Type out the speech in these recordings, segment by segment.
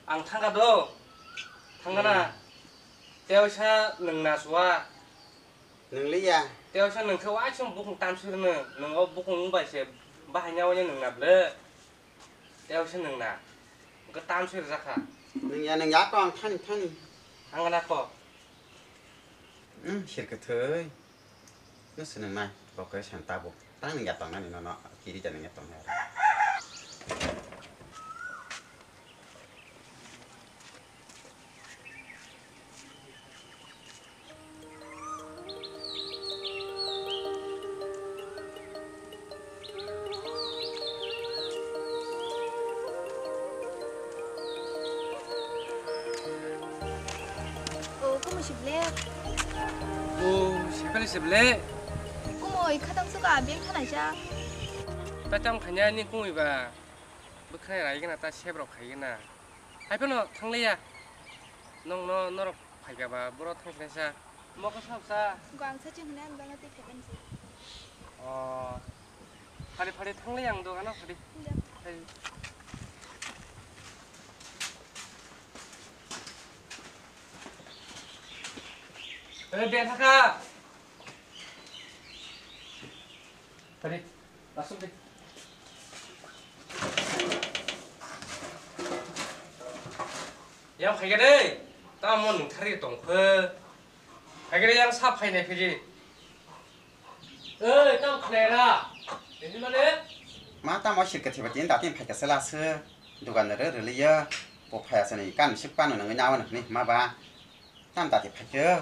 आं थांगाद' थांगाना तेवसा नोंना सुवा नोंलैया तेवसा नोंखौ आइसम बुकुं तामसोरनो नोंगौ बुकुं बायसे बाहायनायावनो नोंनाब्ले तेवसा नोंना नोंखौ तामसोर जाखा नोंया नोंया क आं थानि थांगाना ख सिरखोथै नोंसो नोंनाय बके सान्ताबो तां नोंया तंनानै न' किरि जा नोंया तंनाय 세발이 세블레 꾸모이 카당수가 맹 타나자 따짱 가냐니 꾸이바 뭐카이 라이게나 따 세브로 가이게나 하이퍼노 탕레야 너 너로 가이가바 뭐로 탕레사 뭐가 사업사 광사진 그냥 방아 때 배간지 파리 탕레양도 가나 파리 비안타카 파리 맞습니다 양 가게래 따문 타리 동크 가게래 양 사파이네 피지 땅 클레라 내지만에 마타 뭐 시르크티 다틴 파이카슬라스 두간르르 르리야 보파야스니 깐 식반은 너가 나와는 니 마바 땀 다티 파이크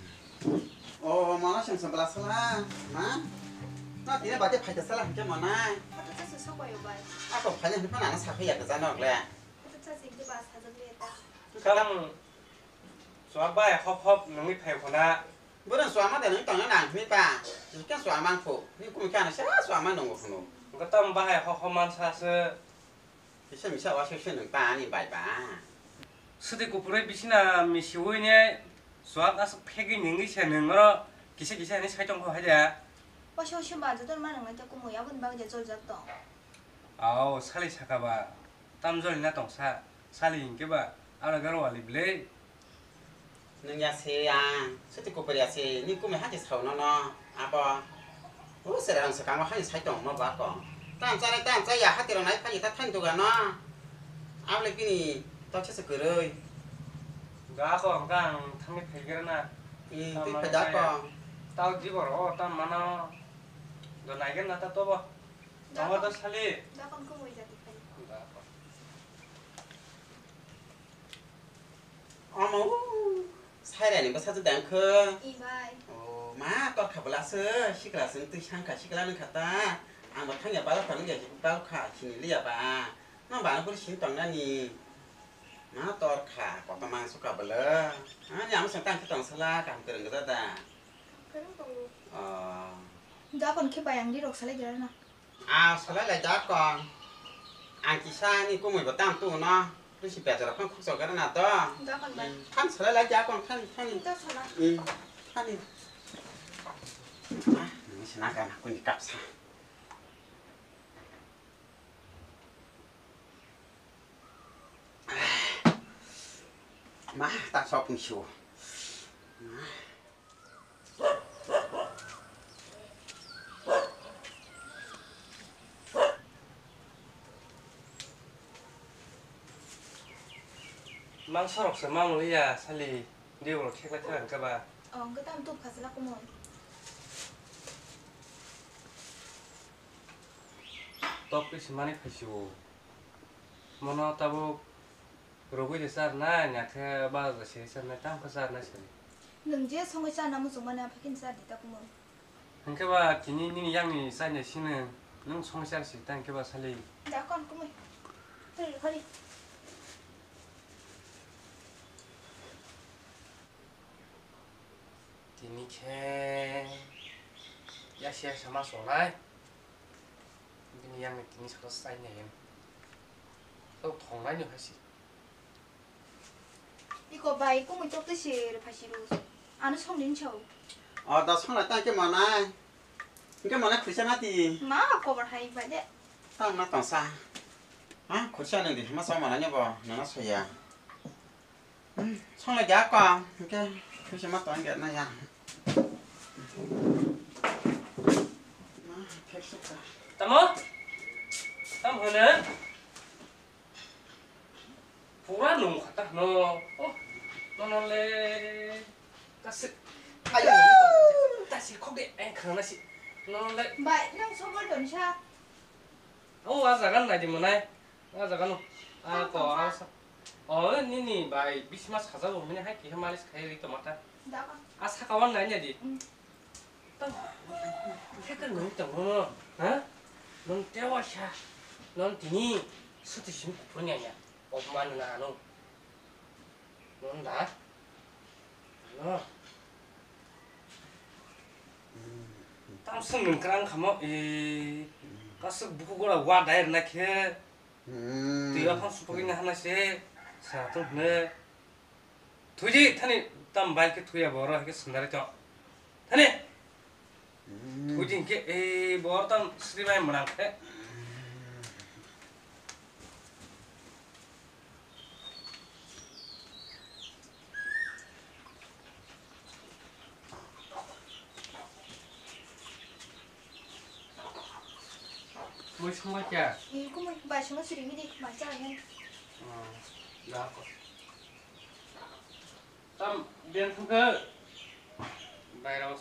뭐나 심심블라슬라 나 뒤에 바지 파이카슬라 함께 뭐나 카드차스 서봐요 봐 아까 파이는 흔한 안 사회야 그잖아 그래 카드차스 이제 봐 사정리했다 가랑 수아바에 헙헙 능이 패구나 뭐는 수아만 되는 땅은 안 힘이다 그냥 수아만 포 니 꿈이 가는 샤 수아만 농고 포노 그 땀바에 헙헙만 사스 미샤 와 셔셔는 빠니 바이바 스디고 불에 비시나 미시오이네 수아 가서 패기 능이세 능어 기세기세니 살정거 하자 와쇼쇼 맞아도 많은 거 자꾸 뭐야 본 방제 졸졌다 아우 살이 차가봐 땀절이나 동사 살이 인게봐 알아가로 알리블레 능야 세야 스티코 버리야세 니 꿈에 하지 사오노노 아빠 오 세랑 세강 하지 살정 뭐 봐거 땀 짜야 하티로 나이 파지 다 탄도가노 아블레 끼니 떡쳐서 그래 가고 강 탐이 패기라나 이 패다거 tao chỉ bảo tao mà nó đồ này cái nào tao tốt không tao tao 살리 나 con cứ ngồi ra thì phải 어머 사이라는 거 사도 않고 이바이 마 또 가볼라서 시그라스 또 향가 시그라는 갔다 아뭐 탕야 바로 가는 게 바로 가 신리야 봐나 바로 그 신동나니 또 가 과만 속아볼래 아니 아무 생각 안 살라 감 그런 거다 đã còn cái bài ăn đi đọc salad rồi nè salad là giá còn ăn chỉ xa ni cũng 10 tam tu nó tôi chỉ bẻ cho nó không khúc cái nào to đã còn bài khăn salad là giá còn khăn khăn đi mình sẽ nói cái nào cũng đi cặp xa má ta so cùng chiều mang 서럽서 mang 우리야 살리 리오로 캑라 태안까 봐 cái tam tụt khá là cũng 떡빛이 많이 파시고 뭐나 따보 로그이 됐잖아 냐케 바도 세선에 땅 거잖아 실 đừng chết xong cái cha nằm xuống mà nè phải kinh ra thì ta cũng mừng 그러니까 봐 기니니 양이 싸냐 씨는 능 송시할 수 있다는 게 봐 살리 đã con cũng mày thôi đi 디니케 야시야 샤마 소나이 디니 양이 디니 서로 싸냐 또 동란이 하시 이거 bài cũng mình cho tới xì rồi phải xì đồ nó xong đến chầu đó xong là ta cái món này khử xem thì má có bảo hay vậy đấy tao nó toàn xa khử xem này thì mà sao mà nó nhớ vào nó sôi à xong là giá còn ok tôi sẽ mất toàn cái này à tamo tam hana pura nung khata no le kasi ayo ta si khóc đi anh khang na si no le Vậy năng số con tuần sao? zagan này thì mà này zagan có nini bai bismas khazar bo mene hai ki hamalis khai ri tomata Đã con. sakawan na nya di tam thekar nung tamo ha nung tewa sha non tini suti sim punya nya opman na no non da no tam sung nung krang khamo kasuk buku gora wa dair na khe tiga khang supagin hana se sa to ne tuji thani tam bail ke thuya boro ke sundare to thani tuji ke bor tam sri bai manang khe mới xong quá chả Ý cũng mình bài xuống nó suy nghĩ đi, bài cho anh em. đó có tâm biên không cơ bài đâu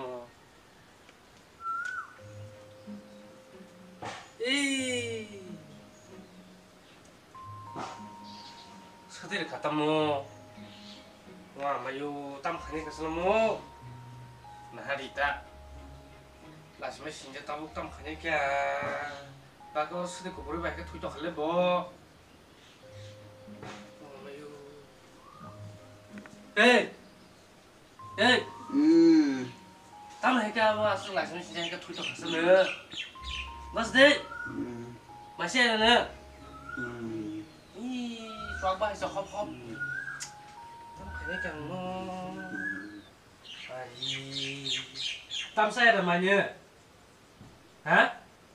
서들이 갖다 뭐 와 마요 땀 가니 가서 뭐 나리 있다 라스메 신제 따복 땀 가니 게 바고 서들 고보리 바게 토이도 할래 뭐 마요 에이 에이 땀 해가 와 술 라스메 신제니까 토이도 갔으면 맞지 마셔야는 이 빡빡 해서 헙헙 cái chẳng nó tam xe rồi mà như hả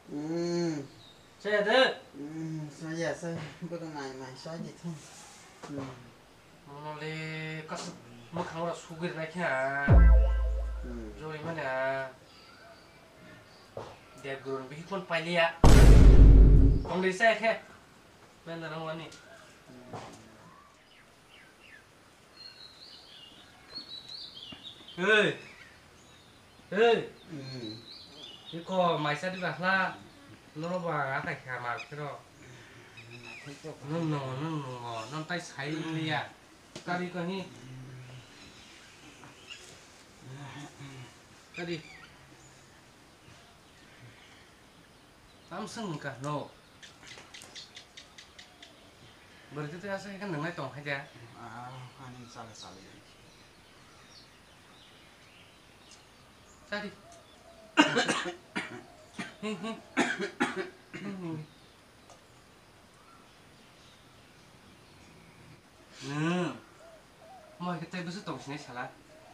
xe thứ sao giờ sao có cái này mày sao gì thôi nó đi có mức kháng là su cái này kia rồi mà nè đẹp rồi bị con phải đi ạ không đi xe kia bên là nó nè ơi ơi cái co mày sẽ đi vào la nó vào cái khả mà cái đó nó tay sấy đi à cái đi coi đi cái đi tắm sưng cả nổ berarti itu saya kan dengar tong aja anh salah tadi mau kita itu tong sini salah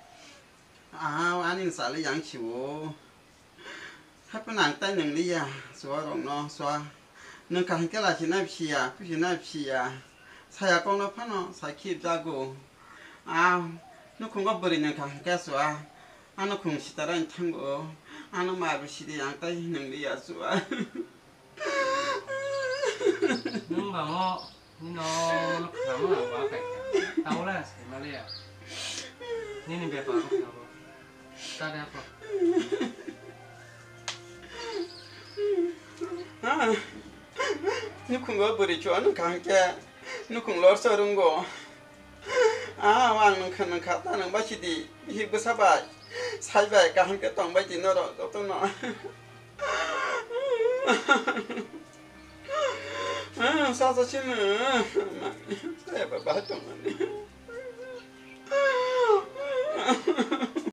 anh salah yang chịu hết cái nàng tay nàng đi à xóa rồi nó xóa nâng cả cái là chỉ nãy phi à cứ chỉ nãy phi à sai con nó phát nó sai kịp ra go nó không có bự nâng cả cái xóa nó không chỉ ta đang thăng go nó mà bị chỉ để yang tay nàng đi à xóa nhưng mà nó khám là quá phải tao là sai màเลยนี่แบบว่าตาได้ปะ nó không có bự chỗ nó càng kia nó không lót sơ đúng go hoàng nó khát ta nó bắt chỉ đi hi bữa sắp bài sai bài càng cái tổng bài chỉ nó đó tôi nói sao sao chứ nữa sai bài tổng này